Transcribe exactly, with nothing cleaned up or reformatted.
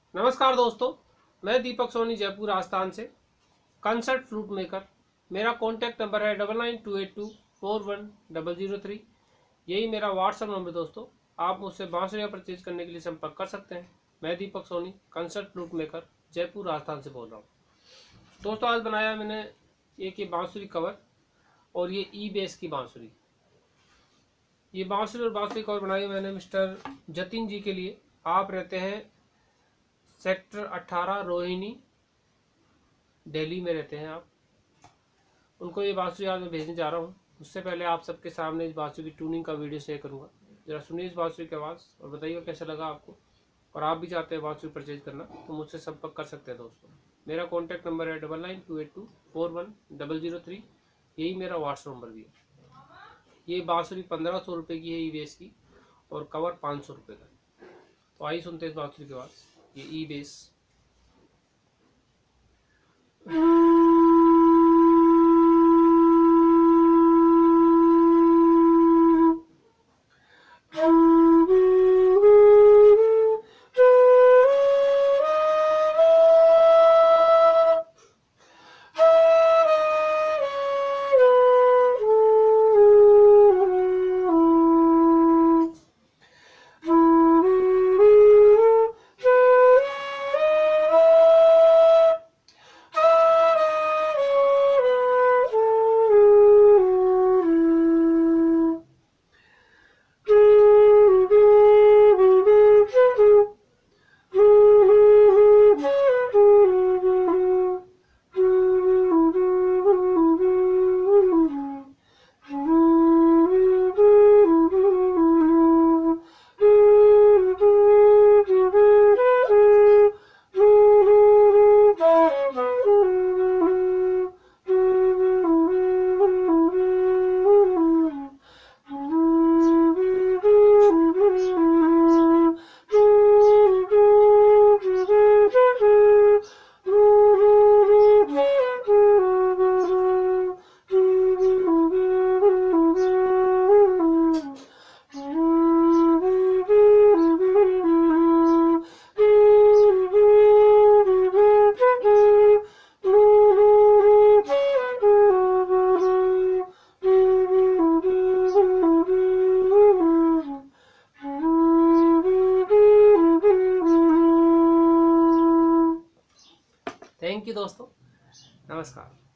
नमस्कार दोस्तों, मैं दीपक सोनी जयपुर राजस्थान से कंसर्ट फ्लूट मेकर। मेरा कॉन्टैक्ट नंबर है double nine two eight two four one double zero three. यही मेरा व्हाट्सएप नंबर दोस्तों। आप मुझसे बांसुरियाँ परचेज करने के लिए संपर्क कर सकते हैं। मैं Deepak Soni concert flute maker Jaipur Rajasthan से बोल रहा हूँ। दोस्तों आज बनाया मैंने एक ये बांसुरी कवर और ये ई बेस की बांसुरी। ये बांसुरी और बांसुरी कवर बनाई मैंने मिस्टर जतिन जी के लिए। आप रहते हैं सेक्टर अठारह रोहिनी, दिल्ली में रहते हैं आप। उनको ये बांसुरी आज मैं भेजने जा रहा हूँ। उससे पहले आप सबके सामने इस बांसुरी की ट्यूनिंग का वीडियो शेयर करूँगा। जरा सुनिए इस बांसुरी की आवाज़ और बताइए कैसा लगा आपको। और आप भी चाहते हैं बांसुरी परचेज करना तो मुझसे संपर्क कर सकते हैं दोस्तों। मेरा कॉन्टैक्ट नंबर है double nine two eight two four one double zero three. यही मेरा व्हाट्सएप नंबर भी है। ये बांसुरी पंद्रह सौ रुपये की है ई बेस की और कवर पाँच सौ रुपये का। तो आइए सुनते हैं इस बांसुरी की आवाज़। ये ई बेस। थैंक यू दोस्तों, नमस्कार।